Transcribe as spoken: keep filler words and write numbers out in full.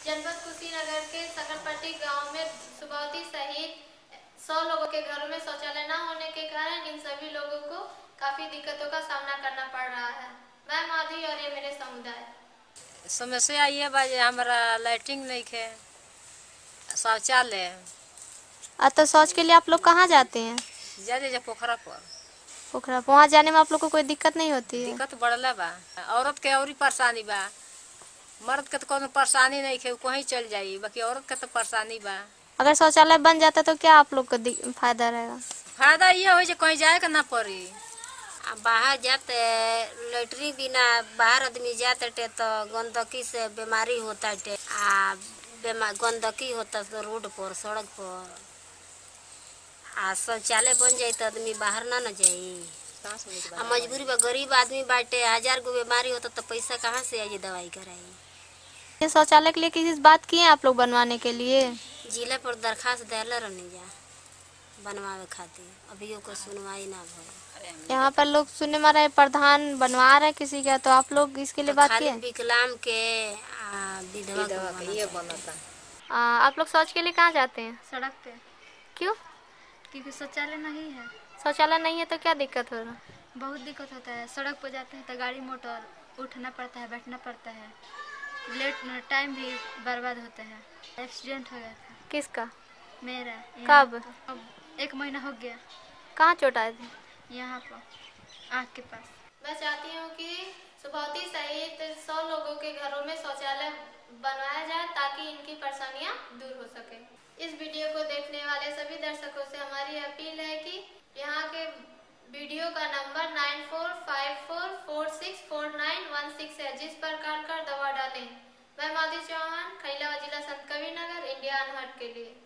जनपद कुशीनगर के सकरपट्टी गांव में सुबौती सहित सौ लोगों के घरों में शौचालय न होने के कारण इन सभी लोगों को काफी दिक्कतों का सामना करना पड़ रहा है। मैं माधवी और ये मेरे समुदाय। समस्या ये बा जे हमारा लैट्रिन नहीं है, शौचालय। आ तो शौच के लिए आप लोग कहाँ जाते हैं? जाते जा पोखरा पर। पोखरा वहाँ जाने में आप लोग को कोई दिक्कत नहीं होती है? दिक्कत बढ़ला बा, औरत के और परेशानी बा। मर्द के तो कोनो परेशानी नहीं है, कहीं चल जाई, बाकी औरत के तो परेशानी बा। अगर शौचालय बन जाता तो क्या आप लोग को फायदा रहेगा? फायदा ये हो जे कहीं जाए के ना पड़ी। बाहर जाते लैट्रिन बिना बाहर आदमी जाते तो गंदगी से बीमारी होता है। आ गंदगी होता तो रोड पर सड़क पर। आ शौचालय बन जाए तो आदमी बाहर ना न जाये। आ मजबूरी बा, गरीब आदमी बाटे, हजार गो बीमारी होता तो पैसा कहाँ से आई दवाई कराई। ये शौचालय के लिए किसी से बात किए आप लोग बनवाने के लिए? जिला पर दरखास्त देला रहनी जा बनवावे खातिर, अभी को सुनवाई ना भइल। यहाँ पर लोग सुनने में रहे प्रधान बनवा रहे किसी का, तो आप लोग इसके लिए तो बात खाली किए? विकलांग के आ, विधवा के ये बनता। आ, आप लोग शौच के लिए कहाँ जाते हैं? सड़क पे, क्यों? क्योंकि शौचालय नहीं है। शौचालय नहीं है तो क्या दिक्कत हो रहा है? बहुत दिक्कत होता है। सड़क पर जाते हैं तो गाड़ी मोटर उठना पड़ता है, बैठना पड़ता है, लेट टाइम भी बर्बाद होता है। एक्सीडेंट हो गया था। किसका? मेरा। कब? अब एक महीना हो गया। कहाँ चोट आए थे? यहाँ पर आँख के पास। मैं चाहती हूँ कि सुबौती सहित सौ लोगों के घरों में शौचालय बनवाया जाए ताकि इनकी परेशानियाँ दूर हो सके। इस वीडियो को देखने वाले सभी दर्शकों से हमारी अपील है कि यहाँ के वीडियो का number nine four five four four six four nine one six है, जिस पर काट कर दबा डालें। मैं माधवी चौहान, खैलावा जिला संत कबीर नगर, इंडिया अनहट के लिए।